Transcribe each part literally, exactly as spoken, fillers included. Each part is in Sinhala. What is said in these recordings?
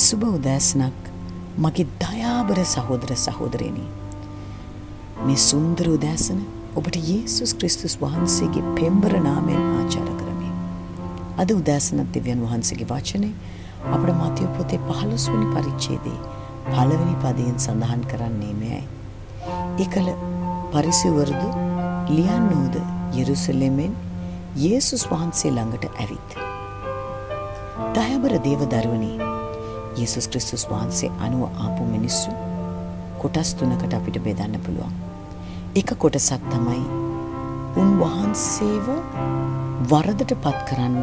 සුබ උදෑසනක් මගේ දයාබර සහෝදර සහෝදරයනි. මේ සුන්දර උදෑසන ඔබට යේසුස් ක්‍රිස්තුස් වහන්සේගේ පෙම්බර නාමයෙන් ආචාර කරමි. අද උදෑසන දෙවියන් වහන්සේගේ වචනේ අපේ මාතියෝ පොතේ පහළොස් වෙනි පරිච්ඡේදයේ පළවෙනි පදයෙන් සඳහන් කරන්නේ මෙයයි. ඒකල පරිසවරුද ලියන්නෝද යෙරුසලෙමෙන් යේසුස් වහන්සේ ළඟට ඇවිත්. දයාබර දේවදරුවනි, යේසුස් ක්‍රිස්තුස් වහන්සේ අනුව ආපු මිනිස්සු කොටස් තුනකට අපිට බෙදන්න පුළුවන්. එක කොටසක් තමයි උන්වහන්සේව වරදට පත් කරන්න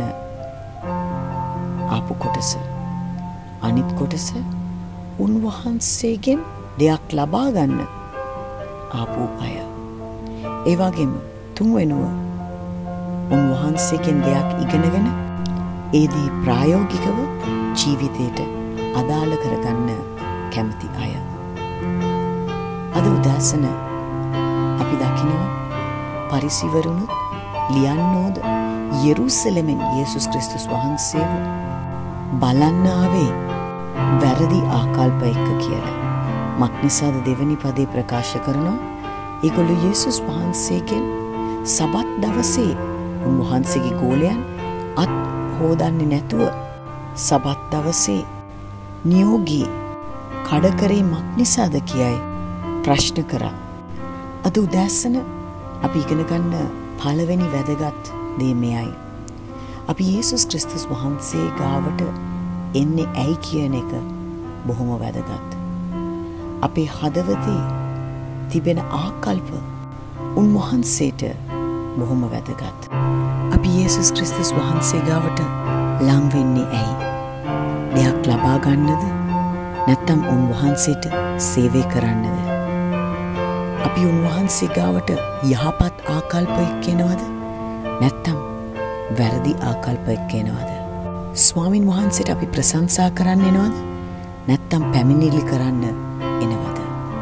ආපු කොටස. අනිත් කොටස උන්වහන්සේගෙන් දෙයක් ලබා ගන්න ආපු අය. ඒ වගේම තුන්වෙනුව උන්වහන්සේගෙන් දෙයක් ඉගෙනගෙන ඒ දේ ප්‍රායෝගිකව ජීවිතයට අදාළ කරගන්න කැමති අය. අද උදෑසන අපි දකිනවා පරිසවරුනුත් ලියන්නෝද යෙරුසලෙමෙන් යේසුස් ක්‍රිස්තුස් වහන්සේව බලන්න ආවේ වැරදි ආකල්ප එක්ක කියලා. මක්නිසාද දෙවැනි පදේ ප්‍රකාශ කරනවා ඒගොල්ලෝ යේසුස් වහන්සේගෙන් සබත් දවසේ උන්වහන්සේගේ ගෝලයන් අත් හොදන්නේ නැතුව සබත් දවසේ නියෝගී කඩකරේ මක්නිසාද කියයි ප්‍රශ්න කරා. අද උදෑසන අපි ඉගෙන ගන්න පළවෙනි වැදගත් දේ මෙයයි. අපි යේසුස් ක්‍රිස්තුස් වහන්සේ ගාවට එන්නේ ඇයි කියන එක බොහොම වැදගත්. අපේ හදවතේ තිබෙන ආකල්ප උන්වහන්සේට බොහොම වැදගත්. අපි යේසුස් ක්‍රිස්තුස් වහන්සේ ගාවට ලං වෙන්නේ ඇයි? දෙයක් ලබා ගන්නද? නැත්නම් උන්වහන්සේට සේවය කරන්නද? අපි උන්වහන්සේ ගාවට යහපත් ආකල්ප එක්ක එනවද? නැත්නම් වැරදි ආකල්ප එක්ක එනවද? ස්වාමින් වහන්සේට අපි ප්‍රශංසා කරන්න එනවද? නැත්නම් පැමිණිලි කරන්න එනවද?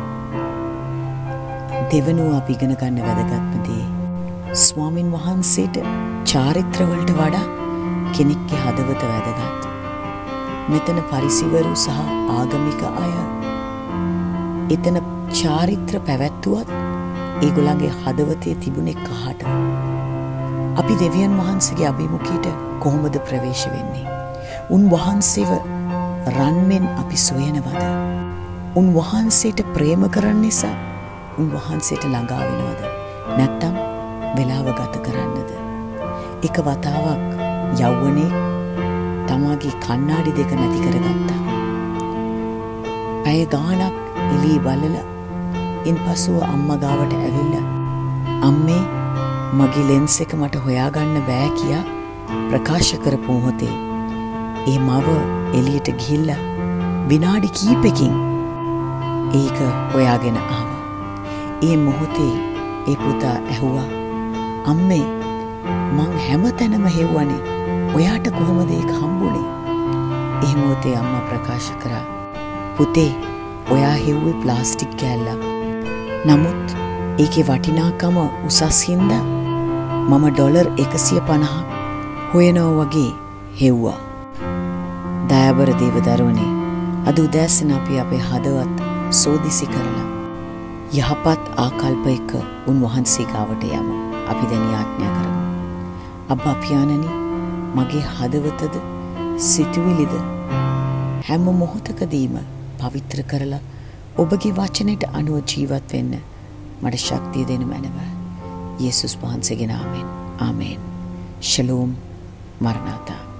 දෙවනුව අපි ඉගෙන ගන්න වැදගත්ම දේ ස්වාමින් වහන්සේට චාරිත්‍ර වලට වඩා කෙනෙක්ගේ හදවත වැදගත්. මෙතන පරිසවරු සහ ආගමික අය එතන චාරිත්‍ර පැවැත්වුවත් ඒගොල්ලන්ගේ හදවතේ තිබුණේ කහට. අපි දෙවියන් වහන්සේගේ අභිමුඛයට කොහොමද ප්‍රවේශ වෙන්නේ? උන්වහන්සේව රන්මෙන් අපි සොයනවද? උන්වහන්සේට ප්‍රේම කරන්න නිසා උන්වහන්සේට ළඟා වෙනවද? නැත්නම් වෙලාව ගත කරන්නද? එක වතාවක් යෞවනේ තමාගේ කණ්ණාඩි දෙක නැති කරගත්තා. පැය ගාණක් එළිය බලලා ඉන්පසුව අම්මා ගාවට ඇවිල්ලා අම්මේ මගේ ලෙන්ස් එක මට හොයාගන්න බෑ කියා ප්‍රකාශ කරපු මොහොතේ ඒ මව එළියට ගිහිල්ලා විනාඩි කිහිපෙකින් ඒක හොයාගෙන ආවා. ඒ මොහොතේ ඒ පුතා ඇහුවා, අම්මේ මං හැමතැනම හෙව්වනේ, ඔයාට කොහොමද ඒක හම්බුනේ? ඒ මොහොතේ අම්මා ප්‍රකාශ කරා, පුතේ ඔයා හෙව්වේ ප්ලාස්ටික් කෑල්ලක්. නමුත් ඒකේ වටිනාකම උසස් හින්දා මම ඩොලර් එකසිය පනහක් හොයනවා වගේ හෙව්වා. දයාබර දේවදරුවනේ, අද උදෑසන අපි අපේ හදවත් සෝදිසි කරලා යහපත් ආකල්ප එක්ක උන්වහන්සේ ගාවට යමු. අපි දැන් යාඥා කරමු. අබ්බා පියාණනි, මගේ හදවතද සිතුවිලිද හැම මොහොතකදීම පවිත්‍ර කරලා ඔබගේ වචනයට අනුව ජීවත් වෙන්න මට ශක්තිය දෙනු මැනව. යේසුස් වහන්සේගේ නාමයෙන් ආමේන්. ශලෝම්. මරණාතා.